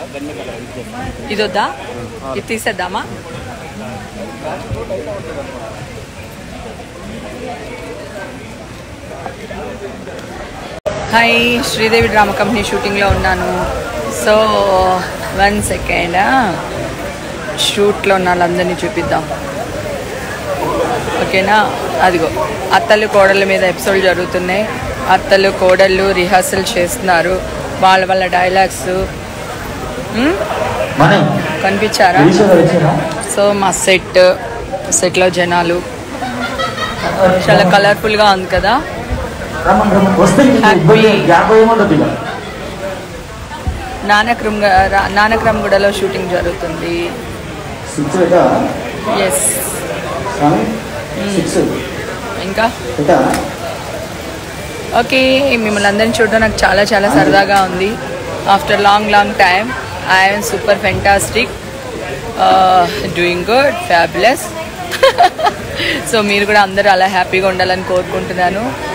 ఇది వద్దా? ఇది తీసేద్దామా? హాయ్, శ్రీదేవి డ్రామా కంపెనీ షూటింగ్లో ఉన్నాను. సో 1 సెకండ్, షూట్లో ఉన్న వాళ్ళందరినీ చూపిద్దాం, ఓకేనా? అదిగో అత్తలు కోడళ్ళ మీద ఎపిసోడ్ జరుగుతున్నాయి. అత్తలు కోడళ్ళు రిహార్సల్ చేస్తున్నారు, వాళ్ళ వాళ్ళ డైలాగ్స్ కనిపించారా? సో మా సెట్లో జనాలు చాలా కలర్ఫుల్గా ఉంది కదా. నానక్రమ్గూడలో షూటింగ్ జరుగుతుంది. ఎస్, ఇంకా ఓకే, మిమ్మల్ని అందరినీ చూడడం నాకు చాలా చాలా సరదాగా ఉంది. After long time I am super fantastic, doing good, fabulous. So మీరు కూడా అందరూ అలా హ్యాపీగా ఉండాలని కోరుకుంటున్నాను.